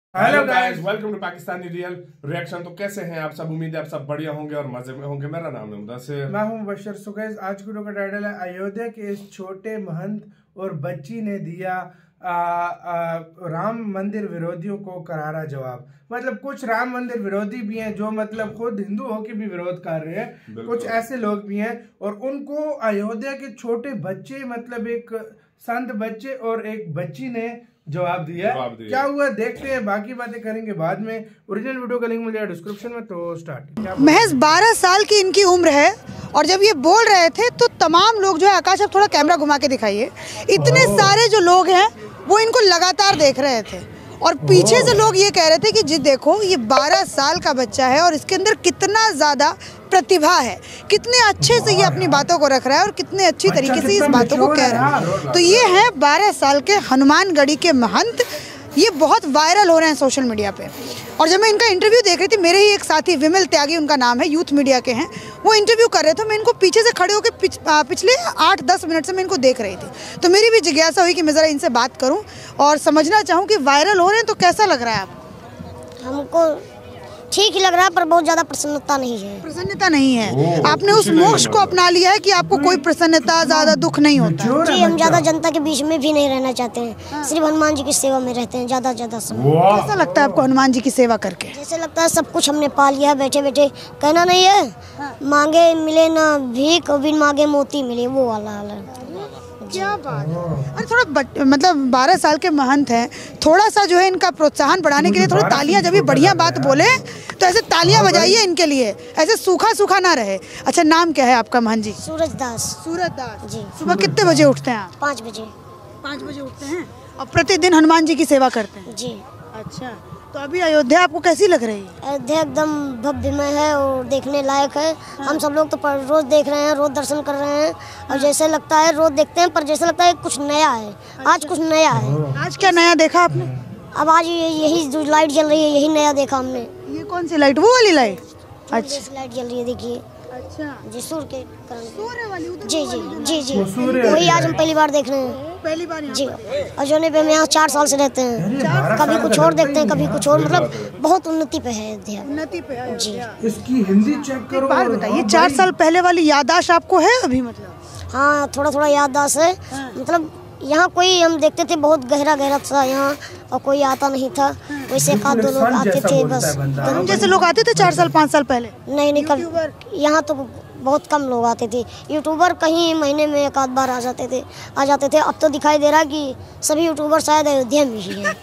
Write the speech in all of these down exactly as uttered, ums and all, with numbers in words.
Hello guys, welcome to Pakistani real reaction. तो कैसे हैं आप सब? उम्मीद है आप सब बढ़िया होंगे और मजे में होंगे। मेरा नाम है मुदस्सिर, मैं हूं मुबशर। सो गाइस, आज की वीडियो का टाइटल है अयोध्या के इस छोटे महंत और बच्ची ने दिया आ, आ, राम मंदिर विरोधियों को करारा जवाब। मतलब कुछ राम मंदिर विरोधी भी हैं जो मतलब खुद हिंदू होकर भी विरोध कर रहे हैं, कुछ ऐसे लोग भी हैं और उनको अयोध्या के छोटे बच्चे मतलब एक संत बच्चे और एक बच्ची ने जवाब दिया। जवाब दिया। क्या हुआ देखते हैं, बाकी बातें करेंगे बाद में। ओरिजिनल वीडियो का लिंक मिल जाएगा डिस्क्रिप्शन में। तो स्टार्ट। महज बारह साल की इनकी उम्र है और जब ये बोल रहे थे तो तमाम लोग जो है, आकाश अब थोड़ा कैमरा घुमा के दिखाइए, इतने सारे जो लोग हैं वो इनको लगातार देख रहे थे और पीछे से लोग ये कह रहे थे कि जी देखो ये बारह साल का बच्चा है और इसके अंदर कितना ज़्यादा प्रतिभा है, कितने अच्छे से ये अपनी बातों को रख रहा है और कितने अच्छी तरीके से इस बातों को कह रहा है। तो ये है बारह साल के हनुमानगढ़ी के महंत। ये बहुत वायरल हो रहे हैं सोशल मीडिया पे। और जब मैं इनका इंटरव्यू देख रही थी, मेरे ही एक साथी विमल त्यागी उनका नाम है, यूथ मीडिया के हैं, वो इंटरव्यू कर रहे थे। मैं इनको पीछे से खड़े होकर पिछ, पिछले आठ दस मिनट से मैं इनको देख रही थी। तो मेरी भी जिज्ञासा हुई कि मैं ज़रा इनसे बात करूं और समझना चाहूं कि वायरल हो रहे हैं तो कैसा लग रहा है आपको? हमको ठीक ही लग रहा है, पर बहुत ज्यादा प्रसन्नता नहीं है। प्रसन्नता नहीं है? आपने उस मोक्ष को अपना लिया है कि आपको कोई प्रसन्नता, ज्यादा दुख नहीं होता? जी, हम ज्यादा जनता के बीच में भी नहीं रहना चाहते हैं, सिर्फ हनुमान जी की सेवा में रहते हैं ज्यादा ज्यादा समय। कैसा लगता है आपको हनुमान जी की सेवा करके? जैसे लगता है सब कुछ हमने पा लिया है, बैठे बैठे कहना नहीं है मांगे मिले ना भीख, बिन मांगे मोती मिले, वो वाला हाल है। क्या बात है। अरे थोड़ा बट, मतलब बारह साल के महंत हैं, थोड़ा सा जो है इनका प्रोत्साहन बढ़ाने के लिए थोड़ी तालियां, जब ये बढ़िया बात बोले तो ऐसे तालियां बजाइए इनके लिए, ऐसे सूखा सूखा ना रहे। अच्छा, नाम क्या है आपका महंत जी? सूरज दास। सूरज दास जी। सुबह जी। कितने बजे उठते हैं आप? पाँच बजे। पाँच बजे उठते हैं और प्रतिदिन हनुमान जी की सेवा करते हैं? जी। अच्छा, तो अभी अयोध्या आपको कैसी लग रही है? अयोध्या एकदम भव्यमय है और देखने लायक है। हम सब लोग तो रोज देख रहे हैं, रोज दर्शन कर रहे हैं और जैसे लगता है रोज देखते हैं, पर जैसे लगता है कुछ नया है। आज कुछ नया है। आज क्या नया देखा आपने? अब आज ये यही जो लाइट जल रही है, यही नया देखा हमने। ये कौन सी लाइट? वो वाली लाइट? अच्छा, लाइट जल रही है, देखिए। अच्छा जी, सूर्य के कारण। सूर्य वाली? उधर जी जी जी जी सूर्य वही आज हम पहली बार देख रहे हैं। पहली बार जी। और जोने पे हम यहाँ चार साल से रहते हैं, कभी कुछ और देखते हैं, कभी कुछ और, मतलब बहुत उन्नति पे है अयोध्या। उन्नति पे है जी। इसकी हिंदी चेक करो। बात बताइए, चार साल पहले वाली याददाश्त आपको है अभी? मतलब हाँ, थोड़ा थोड़ा याददाश्त है। मतलब यहाँ कोई हम देखते थे बहुत गहरा गहरा था यहाँ और कोई आता नहीं था, वैसे एक आध दो लोग आते थे बस। हम जैसे लोग आते थे चार साल पाँच साल पहले? नहीं नहीं, कभी यहाँ तो बहुत कम लोग आते थे। यूट्यूबर कहीं महीने में एक आध बार आ जाते थे आ जाते थे अब तो दिखाई दे रहा कि सभी यूट्यूबर शायद अयोध्या में ही हैं।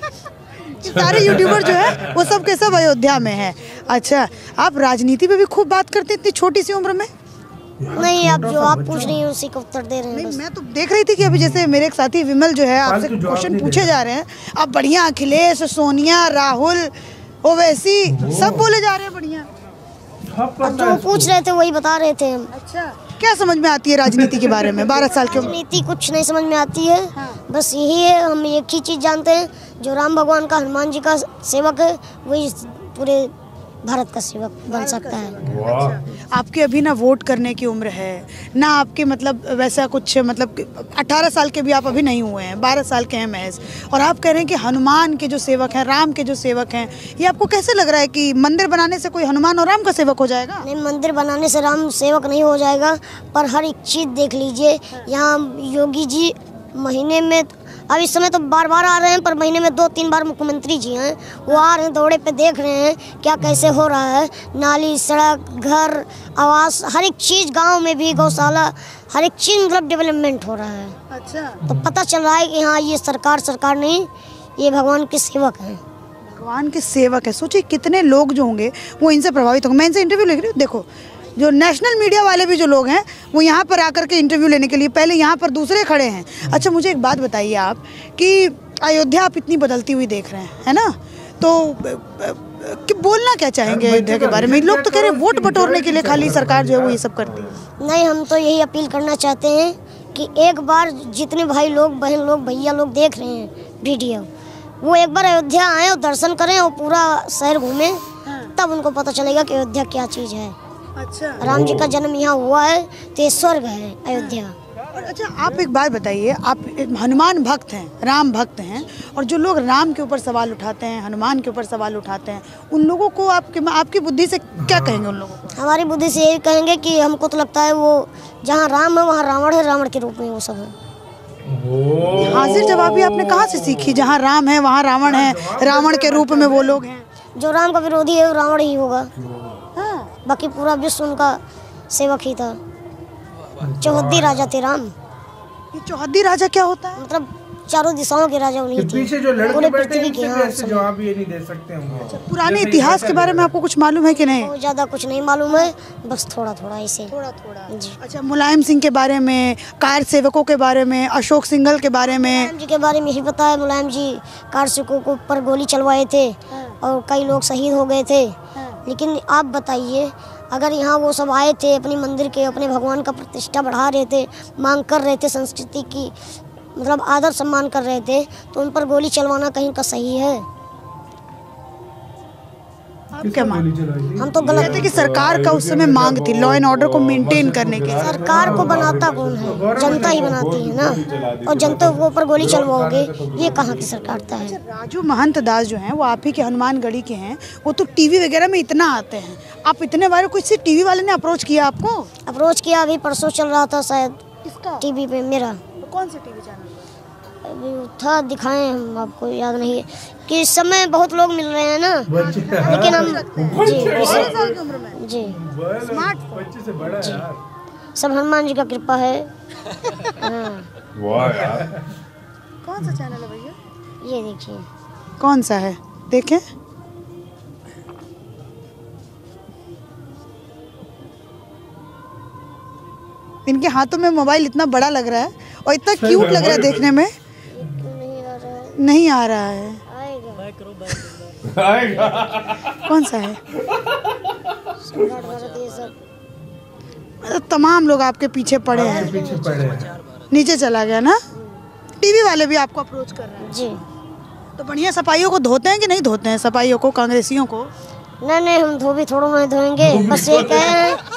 सारे यूट्यूबर जो है वो सब के सब अयोध्या में है। अच्छा, आप राजनीति पे भी खूब बात करते हैं इतनी छोटी सी उम्र में? नहीं, आप जो आप पूछ रही हैं उसी का उत्तर दे रहे हैं। नहीं, मैं तो देख रही थी कि अभी जैसे मेरे एक साथी विमल जो है, आपसे क्वेश्चन पूछे जा रहे हैं, अब बढ़िया अखिलेश, सोनिया, राहुल, ओवैसी सब बोले जा रहे हैं बढ़िया। अब जो पूछ रहे थे वही बता रहे थे हम। अच्छा, क्या समझ में आती है राजनीति के बारे में बारह साल की उम्र? राजनीति कुछ नहीं समझ में आती है। हाँ। बस यही है, हम एक ही चीज़ जानते हैं, जो राम भगवान का, हनुमान जी का सेवक है वही पूरे भारत का सेवक बन सकता है। अच्छा, आपकी अभी ना वोट करने की उम्र है ना आपके, मतलब वैसा कुछ, मतलब अठारह साल के भी आप अभी नहीं हुए हैं, बारह साल के हैं महज, और आप कह रहे हैं कि हनुमान के जो सेवक हैं, राम के जो सेवक हैं, ये आपको कैसे लग रहा है कि मंदिर बनाने से कोई हनुमान और राम का सेवक हो जाएगा? नहीं, मंदिर बनाने से राम सेवक नहीं हो जाएगा, पर हर एक चीज़ देख लीजिए। यहाँ योगी जी महीने में, अब इस समय तो बार बार आ रहे हैं, पर महीने में दो तीन बार मुख्यमंत्री जी हैं, वो आ रहे हैं, दौड़े पे देख रहे हैं क्या कैसे हो रहा है। नाली, सड़क, घर, आवास, हर एक चीज़, गांव में भी गौशाला, हर एक चीज़ मतलब डेवलपमेंट हो रहा है। अच्छा, तो पता चल रहा है कि हाँ, ये सरकार सरकार नहीं, ये भगवान के सेवक हैं। भगवान के सेवक है। सोचिए कितने लोग जो होंगे वो इनसे प्रभावित होंगे। मैं इनसे इंटरव्यू ले रही हूँ, देखो जो नेशनल मीडिया वाले भी जो लोग हैं वो यहाँ पर आकर के इंटरव्यू लेने के लिए पहले यहाँ पर दूसरे खड़े हैं। अच्छा, मुझे एक बात बताइए आप कि अयोध्या आप इतनी बदलती हुई देख रहे हैं, है ना, तो कि बोलना क्या चाहेंगे अयोध्या के बारे में? लोग तो कह रहे हैं वोट बटोरने के लिए खाली सरकार जो है वो ये सब करती है। नहीं, हम तो यही अपील करना चाहते हैं कि एक बार जितने भाई लोग, बहन लोग, भैया लोग देख रहे हैं वीडियो, वो एक बार अयोध्या आए और दर्शन करें और पूरा शहर घूमें, तब उनको पता चलेगा कि अयोध्या क्या चीज़ है। अच्छा, राम जी का जन्म यहाँ हुआ है तो ये स्वर्ग है अयोध्या। और अच्छा आप एक बात बताइए, आप एक हनुमान भक्त हैं, राम भक्त हैं, और जो लोग राम के ऊपर सवाल उठाते हैं, हनुमान के ऊपर सवाल उठाते हैं, उन लोगों को आपके आपकी बुद्धि से क्या कहेंगे उन लोगों को? हमारी बुद्धि से यही कहेंगे कि हमको तो लगता है वो जहाँ राम है वहाँ रावण है, रावण के रूप में वो सब है। हाजिर जवाबी आपने कहाँ से सीखी? जहाँ राम है वहाँ रावण है, रावण के रूप में वो लोग हैं। जो राम का विरोधी है वो रावण ही होगा। हाँ। बाकी पूरा विश्व उनका सेवक ही था। चौहद्दी राजा थे राम। ये चौहद्दी राजा क्या होता है? मतलब चारों दिशाओं के राजा उन्हीं थे। पीछे जो लड़के पूरे बैठे हैं पृथ्वी के, इनसे भी हाँ, ऐसे सब। जवाब ये नहीं दे सकते होंगे। पुराने इतिहास के बारे में आपको कुछ मालूम है कि नहीं? बहुत ज्यादा कुछ नहीं मालूम है, बस थोड़ा थोड़ा ऐसे। थोड़ा थोड़ा जी। अच्छा, मुलायम सिंह के बारे में, कार सेवकों के बारे में, अशोक सिंघल के बारे में? मुलायम जी के बारे में यही पता है, मुलायम जी कार सेवकों को ऊपर गोली चलवाए थे और कई लोग शहीद हो गए थे। लेकिन आप बताइए, अगर यहाँ वो सब आए थे अपनी मंदिर के, अपने भगवान का प्रतिष्ठा बढ़ा रहे थे, मांग कर रहे थे, संस्कृति की मतलब आदर सम्मान कर रहे थे, तो उन पर गोली चलवाना कहीं का सही है? आप क्या मानते? हम तो गलत कहते कि सरकार का उस समय मांग थी लॉ एंड ऑर्डर को मेंटेन करने की। सरकार को बनाता कौन है? जनता ही बनाती है ना। और जनता के ऊपर गोली चलवाओगे, ये कहाँ की सरकारता है? राजू महंत दास जो हैं वो आप ही के हनुमानगढ़ी के हैं, वो तो टीवी वगैरह में इतना आते हैं। आप इतने बार कुछ से टीवी वाले ने अप्रोच किया आपको? अप्रोच किया, अभी परसों चल रहा था शायद किसका? टीवी पे मेरा। तो कौन से टीवी चैनल? अभी था, दिखाएं हम आपको, याद नहीं है कि इस समय बहुत लोग मिल रहे हैं ना, लेकिन हम जी जी बच्चे से बड़ा है यार। सब हनुमान जी का कृपा है। हाँ। वाह यार। कौन सा चैनल है भैया? ये देखिए। कौन सा है देखें? इनके हाथों में मोबाइल इतना बड़ा लग रहा है और इतना क्यूट लग रहा है देखने में। नहीं आ रहा है। नहीं आ रहा है। आएगा। आएगा। कौन सा है? सम्राट भारत ये सब। मतलब तमाम लोग आपके पीछे पड़े हैं। पीछे पड़े हैं। नीचे चला गया ना? टीवी वाले भी आपको अप्रोच कर रहे हैं? जी। तो बढ़िया सफाइयों को धोते हैं कि नहीं धोते हैं? सफाइयों को, कांग्रेसियों को? नहीं नहीं, हम धोबी थोड़ो में धोएंगे, बस ये कह रहे हैं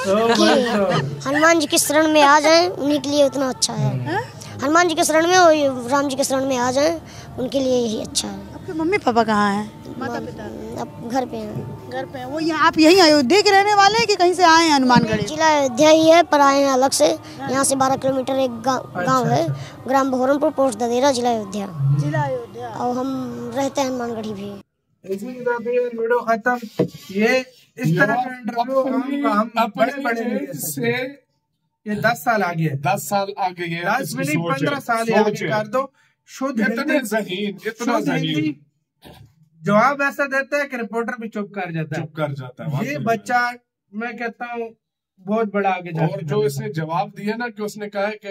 कि हनुमान जी की शरण में आ जाएं, उन्हीं के लिए उतना अच्छा है। हनुमान जी के शरण में और राम जी के शरण में आ जाएं, उनके लिए यही अच्छा है। आपके मम्मी पापा कहाँ हैं? माता पिता अब घर पे हैं। घर पे हैं। वो यहाँ, आप यहीं अयोध्या के रहने वाले हैं कि कहीं से आए हैं हनुमानगढ़ी? जिला अयोध्या ही है, पर आए हैं अलग से। यहाँ से बारह किलोमीटर एक गांव है, ग्राम बहोरमपुर, पोस्ट ददेरा, जिला अयोध्या। जिला अयोध्या। और हम रहते हैं हनुमानगढ़ी भी। इसी के साथ ये वीडियो खत्म। ये इस तरह का इंटरव्यू हम हम बड़े बड़े मीडिया से, ये दस साल आगे है। दस साल आगे ये दस में नहीं, पंद्रह साल आगे कर दो। शुद्ध इतने ज़हीन, इतना ज़हीन जवाब ऐसा देता है कि रिपोर्टर भी चुप कर जाता है। चुप कर जाता है। ये बच्चा मैं कहता हूँ बहुत बड़ा आगे जाता है। और जो इसने जवाब दिया ना कि उसने कहा है कि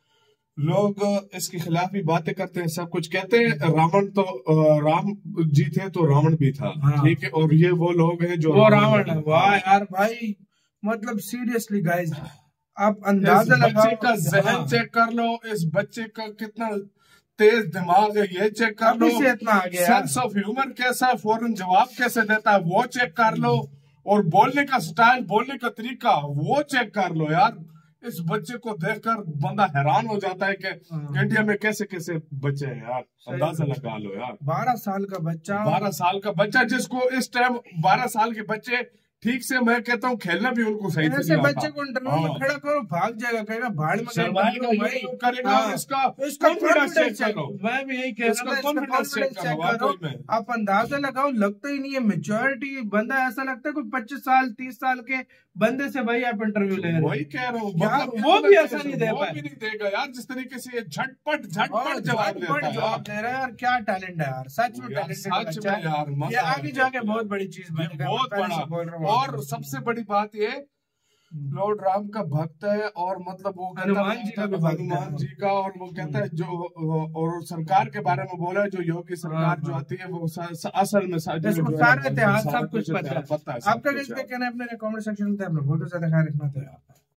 लोग इसके खिलाफ भी बातें करते हैं, सब कुछ कहते हैं। रावण तो राम जी थे तो रावण भी था। हाँ। ठीक है, और ये वो लोग हैं जो वो रावण है। वाह यार भाई, मतलब सीरियसली गाइस, आप अंदाजा लगाओ। बच्चे का जहन चेक कर लो, इस बच्चे का कितना तेज दिमाग है ये चेक कर लो। इतना आ गया, सेंस ऑफ ह्यूमर कैसा है, फौरन जवाब कैसे देता है वो चेक कर लो, और बोलने का स्टाइल, बोलने का तरीका वो चेक कर लो यार। इस बच्चे को देखकर बंदा हैरान हो जाता है कि इंडिया में कैसे कैसे बच्चे हैं यार। अंदाजा लगा लो यार। बारह साल का बच्चा बारह साल का बच्चा जिसको इस टाइम बारह साल के बच्चे ठीक से, मैं कहता हूँ खेलना भी उनको सही से ऐसे नहीं बच्चे आता। को इंटरव्यू में खड़ा करो, भाग जाएगा, कहेगा भाड़ में शर्माएगा, ये लोग करेगा। हाँ। इसका इसका confidence check confidence check करो। मैं भी यही कह रहा इसका था, इसका confidence confidence check check करो, करो। वाकई में। आप अंदाजा लगाओ, लगता ही नहीं है मेच्योरिटी बंदा, ऐसा लगता है कोई पच्चीस साल तीस साल के बंदे से भाई आप इंटरव्यू ले रहे हो। वही कह रहा हूँ, यार, मतलब वो इतना भी तेज ऐसा नहीं है, दे वो पाए। भी नहीं देगा यार। जिस तरीके से ये झटपट और झटपट जवाब देता झटपट है जवाब यार। दे रहा है यार। क्या टैलेंट है यार, सच में यार, टैलेंटेड सच बच्चा में है। यार, ये मजा आगे आ जाके गया। बहुत बड़ी चीज ये बनेगा, बहुत मैं पहले से बोल रहा बड़ा। हूँ और आपको। सबसे बड़ी बात ये, लॉर्ड राम का भक्त है, और मतलब वो कहता हनुमान जी का भी भक्त है। हनुमान जी का, और वो कहता है जो, और सरकार के बारे में बोला है, जो योगी सरकार जो आती है वो स- स- असल में सा- जो- इसको जो- सारा इतिहास सारा सब कुछ पता है। पता है, सब आपका कुछ क्या है। कहना है अपने कमेंट सेक्शन में? बहुत ज्यादा ख्याल रखना था।